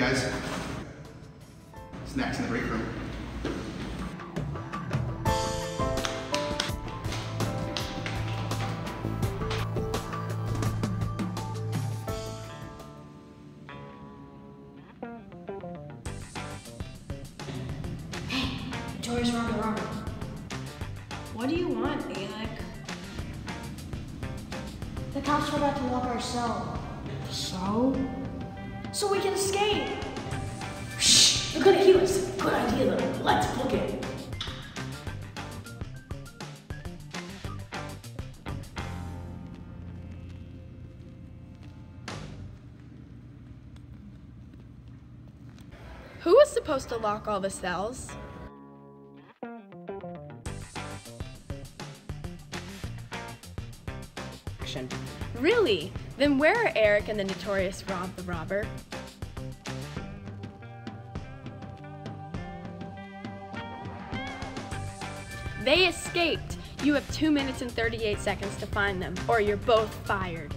guys. Snacks in the break room. Notorious Robber. What do you want, Alec? The cops are about to lock our cell. So we can escape. Shh! They're gonna heal us. Good idea, though. Let's book it. Who was supposed to lock all the cells? Really? Then where are Eric and the notorious Rob the Robber? They escaped. You have 2 minutes and 38 seconds to find them, or you're both fired.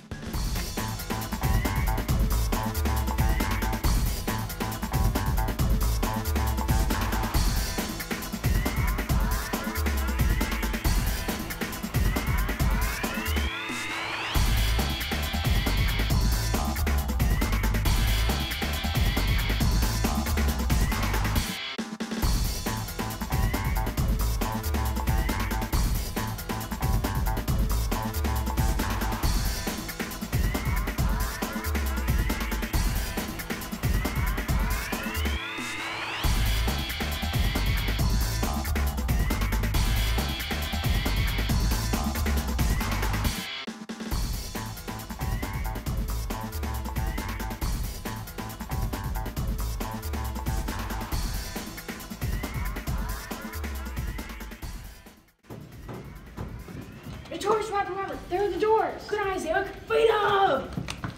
Notorious Robber. They're in the doors. Good eyes, Alec. Fight up!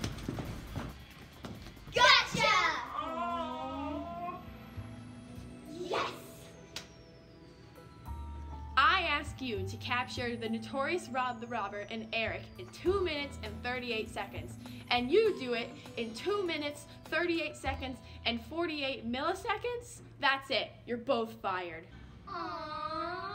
Gotcha! Yes! I ask you to capture the notorious Rob the Robber and Eric in 2 minutes and 38 seconds. And you do it in 2 minutes, 38 seconds, and 48 milliseconds? That's it. You're both fired. Aww.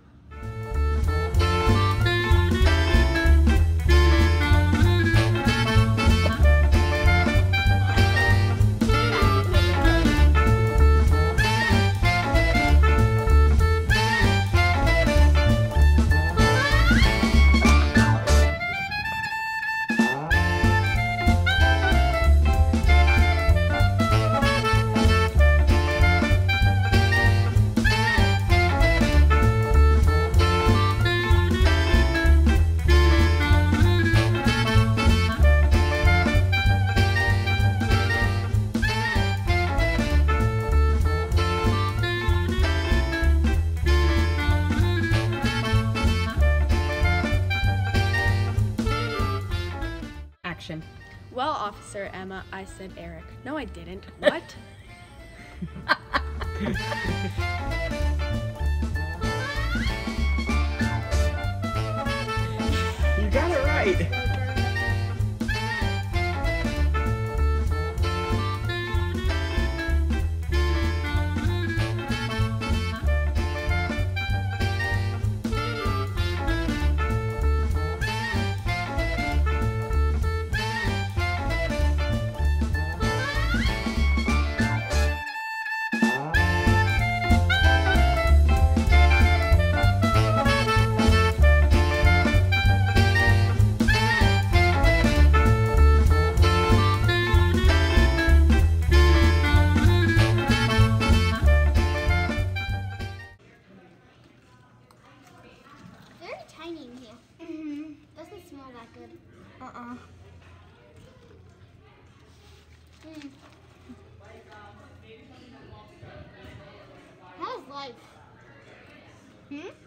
Well, Officer Emma, I said Eric. No, I didn't. What? You got it right. Tiny in here. Doesn't smell that good. How's life?